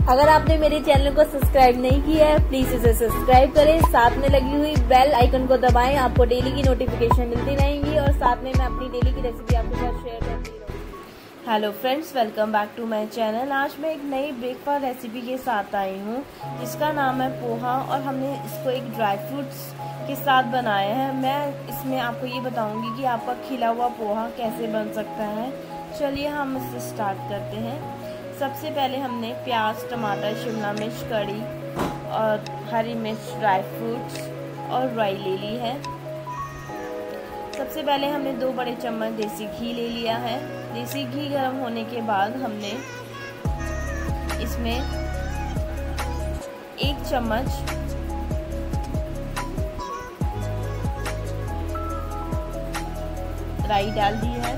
अगर आपने मेरे चैनल को सब्सक्राइब नहीं किया है प्लीज इसे सब्सक्राइब करें, साथ में लगी हुई बेल आइकन को दबाएं। आपको डेली की नोटिफिकेशन मिलती रहेंगी और साथ में मैं अपनी डेली की रेसिपी आपके साथ शेयर करती रहूँगी। Hello friends, welcome back to my channel. आज मैं एक नई ब्रेकफास्ट रेसिपी के साथ आई हूँ जिसका नाम है पोहा और हमने इसको एक ड्राई फ्रूट्स के साथ बनाया है। मैं इसमें आपको ये बताऊंगी कि आपका खिला हुआ पोहा कैसे बन सकता है। चलिए हम इसे स्टार्ट करते हैं। सबसे पहले हमने प्याज, टमाटर, शिमला मिर्च, कड़ी और हरी मिर्च, ड्राई फ्रूट्स और राई ले ली है। सबसे पहले हमने 2 बड़े चम्मच देसी घी ले लिया है। देसी घी गर्म होने के बाद हमने इसमें 1 चम्मच राई डाल दी है।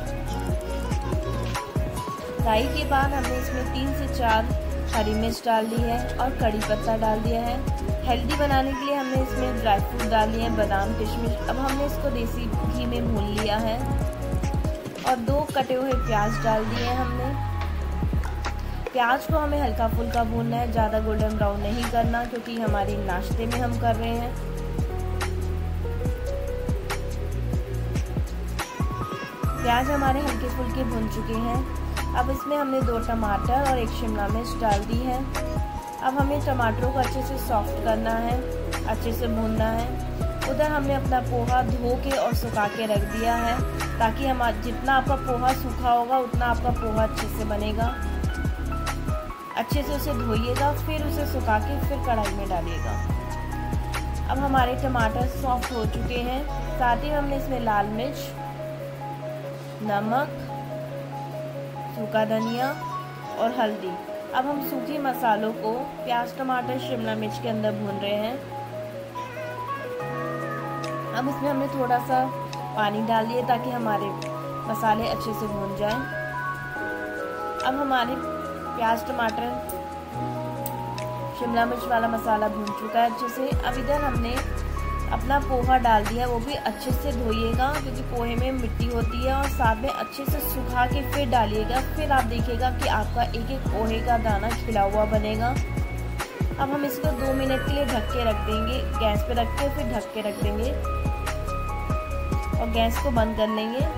राई के बाद हमने इसमें 3 से 4 हरी मिर्च डाल दी है और कड़ी पत्ता डाल दिया है। हेल्दी बनाने के लिए हमने इसमें ड्राई फ्रूट डाल दिए हैं, बादाम, किशमिश। अब हमने इसको देसी घी में भून लिया है और 2 कटे हुए प्याज डाल दिए हैं हमने। प्याज को हमें हल्का फुल्का भूनना है, ज़्यादा गोल्डन ब्राउन नहीं करना क्योंकि हमारे नाश्ते में हम कर रहे हैं। प्याज हमारे हल्के फुल्के भून चुके हैं। अब इसमें हमने 2 टमाटर और 1 शिमला मिर्च डाल दी है। अब हमें टमाटरों को अच्छे से सॉफ्ट करना है, अच्छे से भूनना है। उधर हमने अपना पोहा धो के और सुखा के रख दिया है ताकि जितना आपका पोहा सूखा होगा उतना आपका पोहा अच्छे से बनेगा। अच्छे से उसे धोइएगा, फिर उसे सुखा के फिर कढ़ाई में डालिएगा। अब हमारे टमाटर सॉफ्ट हो चुके हैं। साथ ही हमने इसमें लाल मिर्च, नमक, सूखा धनिया और हल्दी। अब हम सूखे मसालों को प्याज, टमाटर, शिमला मिर्च के अंदर भून रहे हैं। अब इसमें हमने थोड़ा सा पानी डाल दिया ताकि हमारे मसाले अच्छे से भून जाएं। अब हमारे प्याज, टमाटर, शिमला मिर्च वाला मसाला भून चुका है अच्छे से। अब इधर हमने अपना पोहा डाल दिया, वो भी अच्छे से धोइएगा क्योंकि पोहे में मिट्टी होती है, और साथ में अच्छे से सुखा के फिर डालिएगा। फिर आप देखिएगा कि आपका एक एक पोहे का दाना खिला हुआ बनेगा। अब हम इसको 2 मिनट के लिए ढक के रख देंगे, गैस पे रख के फिर ढक के रख देंगे और गैस को बंद कर लेंगे।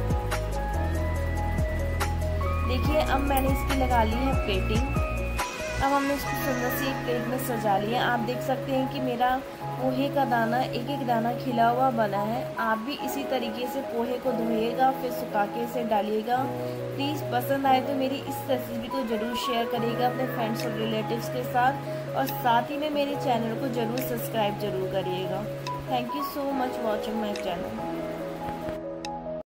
देखिए अब मैंने इसकी लगा ली है प्लेटिंग। अब हमने इसको सुंदर सी एक प्लेट में सजा लिया। आप देख सकते हैं कि मेरा पोहे का दाना एक एक दाना खिला हुआ बना है। आप भी इसी तरीके से पोहे को धोइएगा, फिर सुखा के इसे डालिएगा। प्लीज़ पसंद आए तो मेरी इस रेसिपी को ज़रूर शेयर करिएगा अपने फ्रेंड्स और रिलेटिव्स के साथ, और साथ ही में मेरे चैनल को ज़रूर सब्सक्राइब ज़रूर करिएगा। Thank you so much watching my channel.